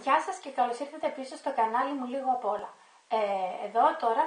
Γεια σας και καλώς ήρθατε πίσω στο κανάλι μου Λίγο Απ' Όλα. Εδώ τώρα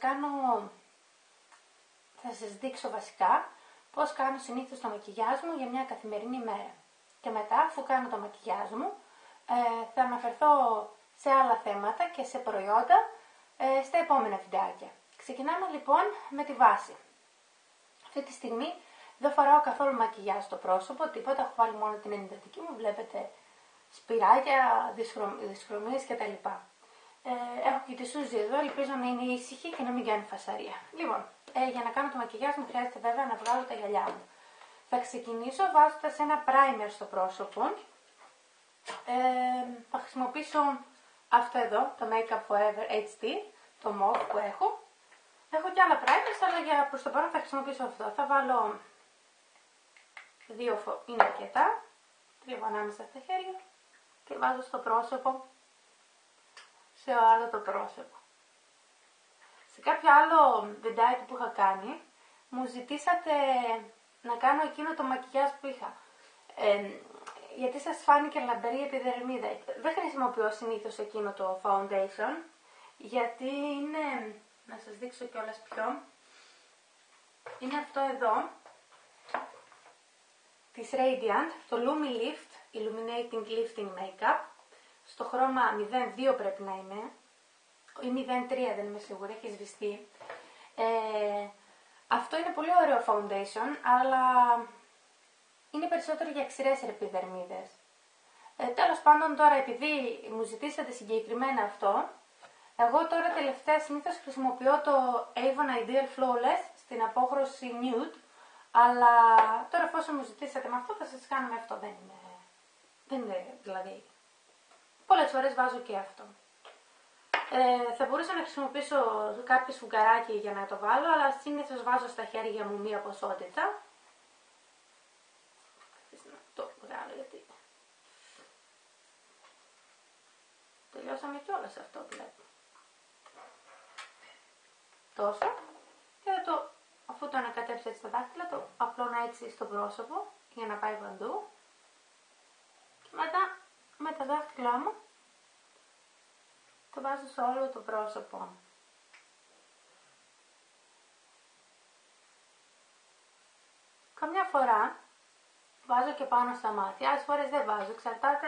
θα σας δείξω βασικά πώς κάνω συνήθως το μακιγιάζ μου για μια καθημερινή μέρα. Και μετά, αφού κάνω το μακιγιάζ μου, θα αναφερθώ σε άλλα θέματα και σε προϊόντα στα επόμενα βιντεάκια. Ξεκινάμε λοιπόν με τη βάση. Αυτή τη στιγμή δεν φοράω καθόλου μακιγιάζ στο πρόσωπο, τίποτα, έχω βάλει μόνο την ενυδατική μου, βλέπετε σπυράκια, δυσχρωμίες κτλ. Έχω και τη Σούζη εδώ, ελπίζω να είναι ήσυχη και να μην κάνει φασαρία. Λοιπόν, για να κάνω το μακιγιάζ μου χρειάζεται βέβαια να βγάλω τα γυαλιά μου. Θα ξεκινήσω βάζοντας ένα primer στο πρόσωπο. Θα χρησιμοποιήσω αυτό εδώ, το Make Up Forever HD, το mauve που έχω. Έχω και άλλα primers, αλλά προς το παρόν θα χρησιμοποιήσω αυτό. Θα βάλω δύο, είναι αρκετά, τρίβω ανάμεσα στα χέρια και βάζω στο πρόσωπο, σε άλλο το πρόσωπο. Σε κάποιο άλλο βιντεάκι που είχα κάνει, μου ζητήσατε να κάνω εκείνο το μακιγιάζ που είχα. Γιατί σας φάνηκε λαμπερή επιδερμίδα. Δεν χρησιμοποιώ συνήθως εκείνο το foundation, γιατί είναι, να σας δείξω κιόλας ποιο, είναι αυτό εδώ, της Radiant, το Lumi Lift Illuminating Lifting Makeup, στο χρώμα 02 πρέπει να είναι, ή 03 δεν είμαι σίγουρη, έχει σβηστεί. Αυτό είναι πολύ ωραίο foundation, αλλά είναι περισσότερο για ξηρές επιδερμίδες. Τέλος πάντων τώρα, επειδή μου ζητήσατε συγκεκριμένα αυτό, εγώ τώρα τελευταία συνήθως χρησιμοποιώ το Avon Ideal Flawless στην απόχρωση Nude, αλλά τώρα εφόσον μου ζητήσατε με αυτό θα σας κάνω με αυτό, δεν είναι δηλαδή. Πολλές φορές βάζω και αυτό. Θα μπορούσα να χρησιμοποιήσω κάποιο σφουγγαράκι για να το βάλω, αλλά συνήθως βάζω στα χέρια μου μία ποσότητα. Να το βγάλω γιατί τελειώσαμε κιόλας αυτό βλέπω. Τόσο. Και αφού το ανακατέψω έτσι στα δάχτυλα, το απλώνω έτσι στο πρόσωπο για να πάει παντού. Και μετά με τα δάχτυλά μου το βάζω σε όλο το πρόσωπο. Καμιά φορά βάζω και πάνω στα μάτια, άλλες φορές δεν βάζω, εξαρτάται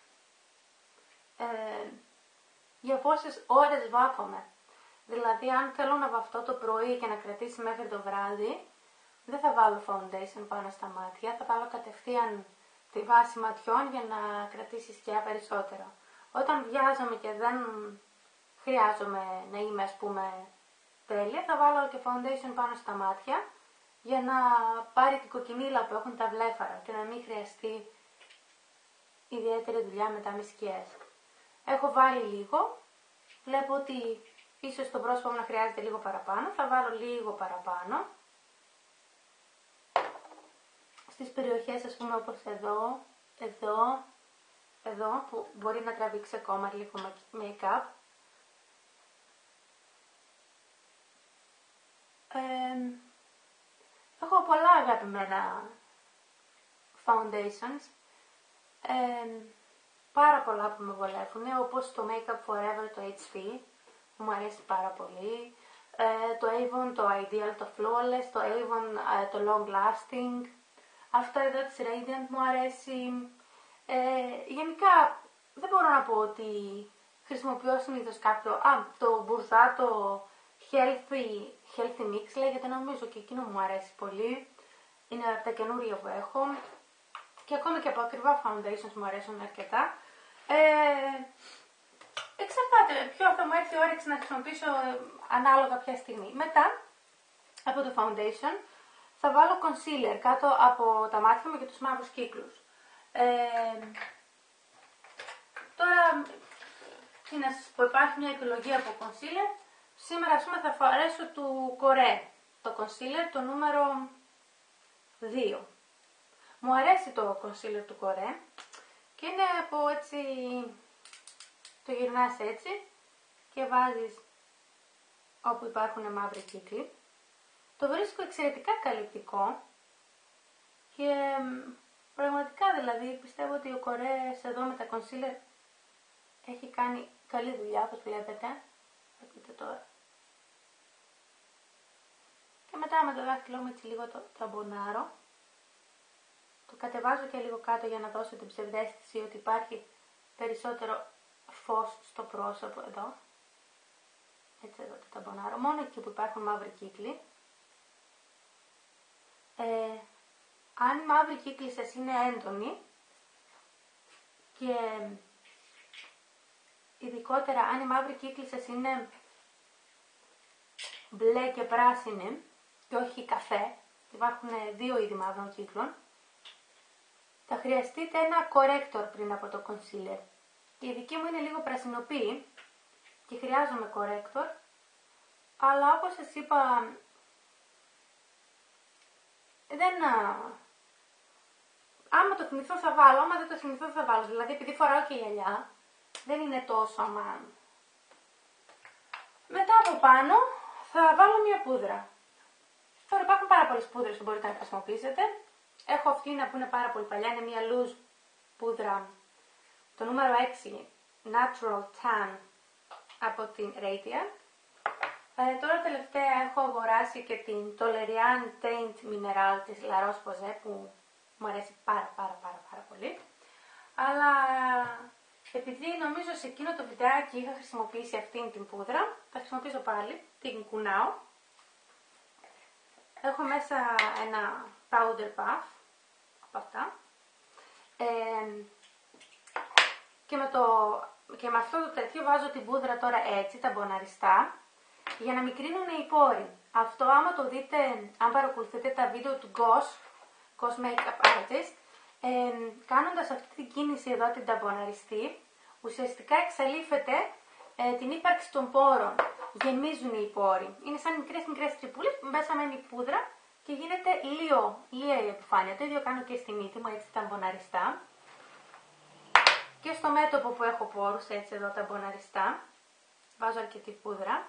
για πόσες ώρες βάφομαι. Δηλαδή αν θέλω να βαφτώ το πρωί και να κρατήσει μέχρι το βράδυ, δεν θα βάλω foundation πάνω στα μάτια, θα βάλω κατευθείαν τη βάση ματιών για να κρατήσει σκιά περισσότερο. Όταν βιάζομαι και δεν χρειάζομαι να είμαι ας πούμε τέλεια, θα βάλω και foundation πάνω στα μάτια για να πάρει την κοκκινίλα που έχουν τα βλέφαρα και να μην χρειαστεί ιδιαίτερη δουλειά μετά με σκιές. Έχω βάλει λίγο, βλέπω ότι ίσως το πρόσωπο μου να χρειάζεται λίγο παραπάνω, θα βάλω λίγο παραπάνω. Στις περιοχές ας πούμε όπως εδώ που μπορεί να τραβήξει ακόμα λίγο make-up. Έχω πολλά αγαπημένα foundations, πάρα πολλά που με βολεύουν, όπως το Make Up Forever, το HD, που μου αρέσει πάρα πολύ, το Avon, το Ideal, το Flawless, το Avon, το Long Lasting, αυτό εδώ της Radiant μου αρέσει. Γενικά δεν μπορώ να πω ότι χρησιμοποιώ συνήθως κάποιο, το Bourjois, το Healthy Mix λέγεται νομίζω, και εκείνο μου αρέσει πολύ, είναι από τα καινούρια που έχω, και ακόμη και από ακριβά foundations μου αρέσουν αρκετά. Εξαρτάται ποιο θα μου έρθει η όρεξη να χρησιμοποιήσω ανάλογα ποια στιγμή. Μετά από το foundation θα βάλω concealer κάτω από τα μάτια μου και τους μαύρους κύκλους. Τώρα, τι να σας πω, υπάρχει μια επιλογή από concealer. Σήμερα ας πούμε θα φορέσω του Κορέ, το concealer το νούμερο 2. Μου αρέσει το concealer του Κορέ και είναι από έτσι, το γυρνάς έτσι και βάζεις όπου υπάρχουν μαύροι κύκλοι. Το βρίσκω εξαιρετικά καλυπτικό και πραγματικά δηλαδή πιστεύω ότι ο Κορέ εδώ με τα concealer Έχει κάνει καλή δουλειά, όπως βλέπετε. Θα δείτε τώρα. Και μετά με το δάχτυλό μου έτσι λίγο το ταμπονάρω. Το κατεβάζω και λίγο κάτω για να δώσω την ψευδαίσθηση ότι υπάρχει περισσότερο φως στο πρόσωπο εδώ. Έτσι εδώ το ταμπονάρω. Μόνο εκεί που υπάρχουν μαύροι κύκλοι. Αν οι μαύροι κύκλοι σας είναι έντονοι και ειδικότερα αν οι μαύροι κύκλοι σας είναι μπλε και πράσινοι και όχι καφέ, υπάρχουν δύο είδη μαύρων κύκλων, θα χρειαστείτε ένα corrector πριν από το concealer. Η δική μου είναι λίγο πρασινοποιή και χρειάζομαι corrector, αλλά όπως σας είπα, άμα το θυμηθώ θα βάλω, άμα δεν το θυμηθώ θα βάλω. Δηλαδή επειδή φοράω και γυαλιά, δεν είναι τόσο αμάν. Μετά από πάνω θα βάλω μια πούδρα. Τώρα υπάρχουν πάρα πολλές πούδρες που μπορείτε να χρησιμοποιήσετε. Έχω αυτή που είναι πάρα πολύ παλιά, είναι μια loose πούδρα, το νούμερο 6, Natural Tan από την Radiant. Τώρα τελευταία έχω αγοράσει και την Toleriane Teint Mineral της La Roche-Posay που μου αρέσει πάρα πολύ. Αλλά επειδή νομίζω σε εκείνο το βιντεάκι είχα χρησιμοποιήσει αυτήν την πούδρα, θα χρησιμοποιήσω πάλι, την κουνάω. Έχω μέσα ένα powder puff από αυτά. Και με αυτό το τέτοιο βάζω την πούδρα τώρα έτσι, ταμποναριστά, για να μικρύνουν οι πόροι. Αυτό άμα το δείτε, αν παρακολουθείτε τα βίντεο του Gosh Makeup Artist, κάνοντας αυτή την κίνηση εδώ την ταμποναριστή, ουσιαστικά εξαλείφεται την ύπαρξη των πόρων. Γεμίζουν οι πόροι. Είναι σαν μικρές τρυπούλες που μέσα μένει η πούδρα και γίνεται λία η επιφάνεια. Το ίδιο κάνω και στη μύτη μου, έτσι ταμποναριστά. Και στο μέτωπο που έχω πόρους, έτσι εδώ ταμποναριστά, βάζω αρκετή πούδρα.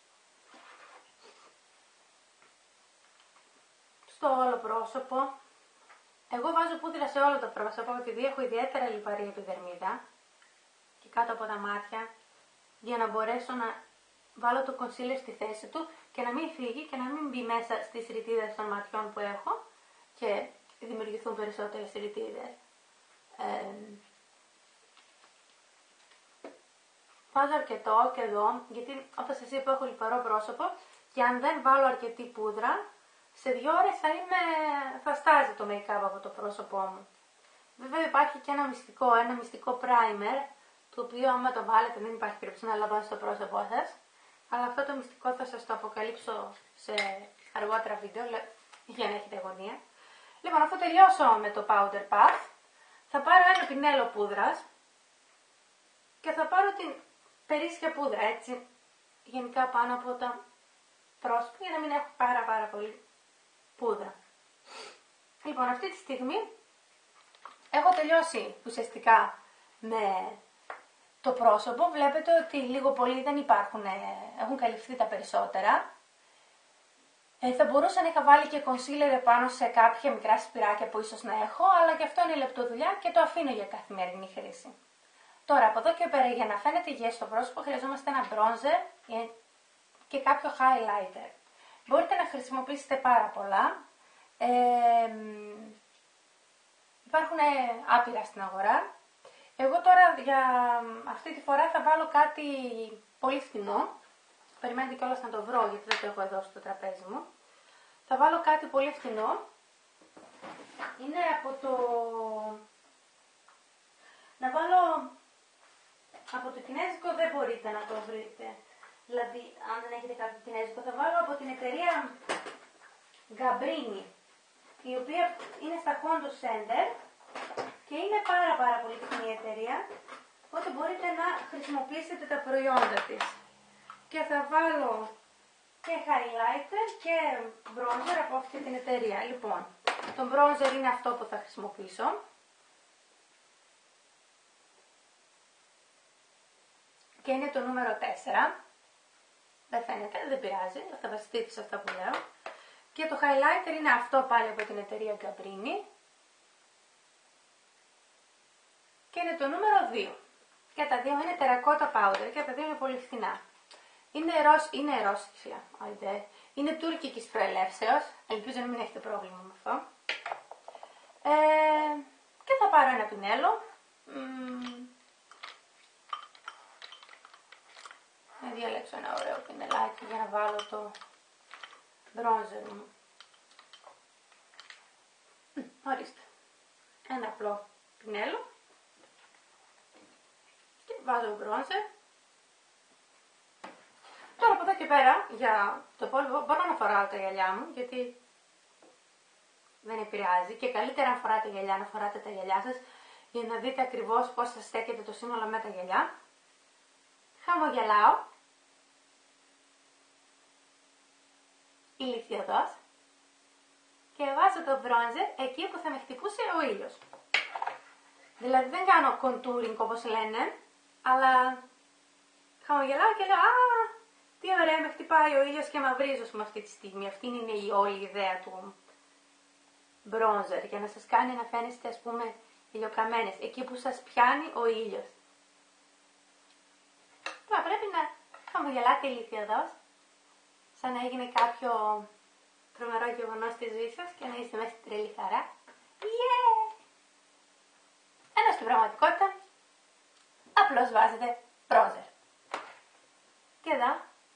Στο όλο πρόσωπο. Εγώ βάζω πούδρα σε όλο το πρόσωπο, επειδή έχω ιδιαίτερα λιπαρή επιδερμίδα και κάτω από τα μάτια, για να μπορέσω να βάλω το concealer στη θέση του και να μην φύγει και να μην μπει μέσα στις ρητίδες των ματιών που έχω και δημιουργηθούν περισσότερες ρητίδες. Βάζω αρκετό και εδώ, γιατί όπως σας είπα έχω λιπαρό πρόσωπο και αν δεν βάλω αρκετή πούδρα, σε 2 ώρες θα στάζει το make-up από το πρόσωπό μου. Βέβαια υπάρχει και ένα μυστικό primer, το οποίο άμα το βάλετε δεν υπάρχει περίπτωση να λαμβάνει στο πρόσωπό σας. Αλλά αυτό το μυστικό θα σας το αποκαλύψω σε αργότερα βίντεο, για να έχετε αγωνία. Λοιπόν, αφού τελειώσω με το powder puff, θα πάρω ένα πινέλο πούδρας και θα πάρω την περίσσια πούδρα, έτσι, γενικά πάνω από τα πρόσωπα, για να μην έχω πάρα πολύ πούδρα. Λοιπόν, αυτή τη στιγμή έχω τελειώσει ουσιαστικά με το πρόσωπο. Βλέπετε ότι λίγο πολύ δεν υπάρχουν, έχουν καλυφθεί τα περισσότερα. Θα μπορούσα να είχα βάλει και concealer πάνω σε κάποια μικρά σπυράκια που ίσως να έχω, αλλά και αυτό είναι λεπτοδουλειά και το αφήνω για καθημερινή χρήση. Τώρα, από εδώ και πέρα, για να φαίνεται υγιές στο πρόσωπο, χρειαζόμαστε ένα bronzer και κάποιο highlighter. Μπορείτε να χρησιμοποιήσετε πάρα πολλά. Υπάρχουν άπειρα στην αγορά. Εγώ τώρα για αυτή τη φορά θα βάλω κάτι πολύ φθηνό. Περιμένετε κιόλας να το βρω, γιατί δεν το έχω εδώ στο τραπέζι μου. Θα βάλω κάτι πολύ φθηνό. Είναι από το... Να βάλω... Από το κινέζικο δεν μπορείτε να το βρείτε. Δηλαδή, αν δεν έχετε κάποιο κινέζικο, θα βάλω από την εταιρεία Gabrini, η οποία είναι στα Hondo Center και είναι πάρα πολύ φθηνή εταιρεία, οπότε μπορείτε να χρησιμοποιήσετε τα προϊόντα της. Και θα βάλω και highlighter και bronzer από αυτή την εταιρεία. Λοιπόν, το bronzer είναι αυτό που θα χρησιμοποιήσω. Και είναι το νούμερο 4. Δεν φαίνεται, δεν πειράζει, θα βασιστείτε σε αυτά που λέω. Και το highlighter είναι αυτό πάλι από την εταιρεία Gabrini. Και είναι το νούμερο 2. Και τα δύο είναι τερακότα powder και τα δύο είναι πολύ φθηνά. Είναι ρώσικα, είναι τουρκικής προελεύσεως, ελπίζω να μην έχετε πρόβλημα με αυτό. Και θα πάρω ένα πινέλο. Να διαλέξω ένα ωραίο πινελάκι για να βάλω το μπρόνζερ μου. Ορίστε. Ένα απλό πινέλο. Και βάζω μπρόνζερ. Τώρα από εδώ και πέρα, για το υπόλοιπο, μπορώ να φοράω τα γυαλιά μου, γιατί δεν επηρεάζει. Και καλύτερα αν φοράτε γυαλιά, να φοράτε τα γυαλιά σας, για να δείτε ακριβώς πώς θα στέκεται το σύνολο με τα γυαλιά. Χαμογελάω. Ηλικιωδώς. Και βάζω το μπρόνζερ εκεί που θα με χτυπούσε ο ήλιος. Δηλαδή δεν κάνω contouring όπως λένε, αλλά χαμογελάω και λέω τι ωραία, με χτυπάει ο ήλιος και μαυρίζω με αυτή τη στιγμή. Αυτή είναι η όλη ιδέα του μπρόνζερ, για να σας κάνει να φαίνεστε ας πούμε ηλιοκαμένες, εκεί που σας πιάνει ο ήλιος. Τώρα πρέπει να χαμογελάτε ηλικιωδώς, σαν να έγινε κάποιο τρομερό γεγονός στη ζωή σας και να είστε μέσα στη τρελή χαρά. Yeah! Ενώ στην πραγματικότητα απλώς βάζετε μπρόνζερ. Και εδώ,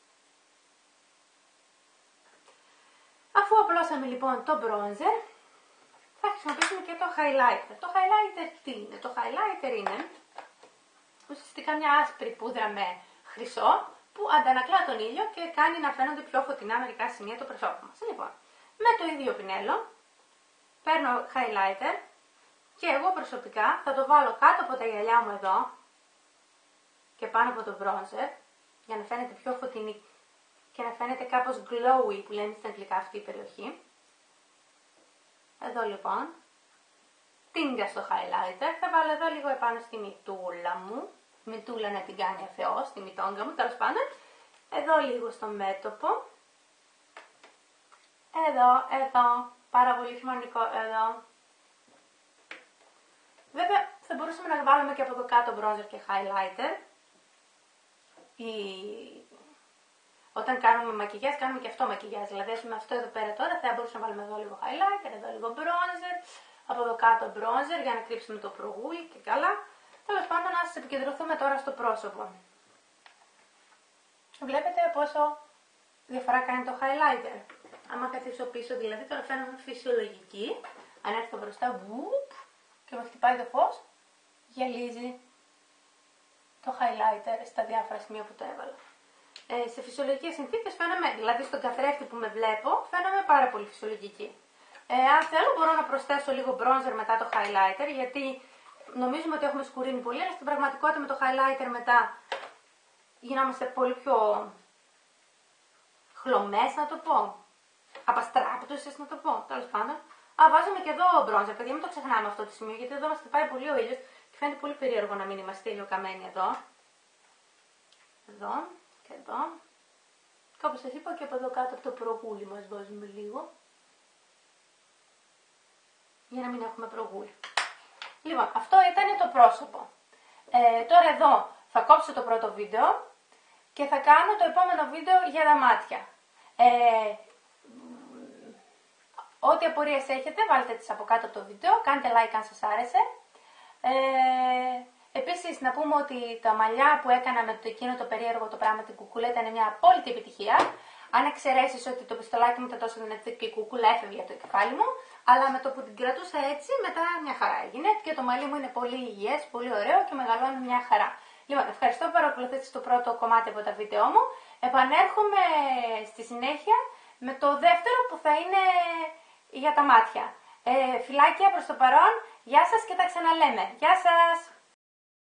αφού απλώσαμε λοιπόν το μπρόνζερ, θα χρησιμοποιήσουμε και το highlighter. Το highlighter τι είναι? Το highlighter είναι ουσιαστικά μια άσπρη πούδρα με χρυσό που αντανακλά τον ήλιο και κάνει να φαίνονται πιο φωτεινά μερικά σημεία του προσώπου μας. Λοιπόν, με το ίδιο πινέλο παίρνω highlighter και εγώ προσωπικά θα το βάλω κάτω από τα γυαλιά μου εδώ και πάνω από το bronzer για να φαίνεται πιο φωτεινή και να φαίνεται κάπως glowy που λένε στα αγγλικά αυτή η περιοχή. Εδώ λοιπόν, τίνγκα στο highlighter, θα βάλω εδώ λίγο επάνω στη μυτούλα μου, μυτούλα να την κάνει ο Θεός, στη μυτόγκα μου, τέλος πάντων, εδώ λίγο στο μέτωπο, εδώ, πάρα πολύ σημαντικό εδώ. Βέβαια θα μπορούσαμε να βάλουμε και από εδώ κάτω bronzer και highlighter. Όταν κάνουμε μακιγιάζ, κάνουμε και αυτό μακιγιάζ. Δηλαδή, με αυτό εδώ πέρα τώρα θα μπορούσαμε να βάλουμε εδώ λίγο highlighter, εδώ λίγο bronzer, από εδώ κάτω bronzer για να κρύψουμε το προγούλι και καλά. Τέλος πάντων, να σας επικεντρωθούμε τώρα στο πρόσωπο. Βλέπετε πόσο διαφορά κάνει το highlighter. Άμα καθίσω πίσω, δηλαδή, τώρα φαίνομαι φυσιολογική. Αν έρθω μπροστά, και με χτυπάει το φως, γυαλίζει το highlighter στα διάφορα σημεία που το έβαλα. Σε φυσιολογικές συνθήκες φαίνομαι, δηλαδή στον καθρέφτη που με βλέπω, φαίνομαι πάρα πολύ φυσιολογική. Αν θέλω μπορώ να προσθέσω λίγο bronzer μετά το highlighter, γιατί νομίζουμε ότι έχουμε σκουρίνει πολύ, αλλά στην πραγματικότητα με το highlighter μετά γινόμαστε πολύ πιο χλωμές, να το πω. Απαστράπτωσες, να το πω, τέλος πάντων. Βάζουμε και εδώ bronzer, παιδιά, μην το ξεχνάμε αυτό το σημείο, γιατί εδώ μας χτυπάει πολύ ο ήλιος και φαίνεται πολύ περίεργο να μην είμαστε ηλιοκαμένοι εδώ. Εδώ και εδώ. Και όπως σας είπα και από εδώ κάτω από το προγούλι μας βάζουμε λίγο. Για να μην έχουμε προγούλι. Λοιπόν, αυτό ήταν το πρόσωπο. Τώρα εδώ θα κόψω το πρώτο βίντεο και θα κάνω το επόμενο βίντεο για τα μάτια. Ό,τι απορίες έχετε, βάλτε τις από κάτω από το βίντεο, κάντε like αν σας άρεσε. Επίσης, να πούμε ότι τα μαλλιά που έκανα με το εκείνο το περίεργο το πράγμα, την κουκούλα, ήταν μια απόλυτη επιτυχία. Αν εξαιρέσεις ότι το πιστολάκι μου ήταν τόσο δυνατό και η κουκούλα έφευγε από το κεφάλι μου, αλλά με το που την κρατούσα έτσι, μετά μια χαρά έγινε και το μαλλί μου είναι πολύ υγιές, πολύ ωραίο και μεγαλώνει μια χαρά. Λοιπόν, ευχαριστώ που παρακολουθήσατε το πρώτο κομμάτι από τα βίντεό μου. Επανέρχομαι στη συνέχεια με το δεύτερο που θα είναι για τα μάτια. Φιλάκια προς το παρόν, γεια σας και τα ξαναλέμε. Γεια σας!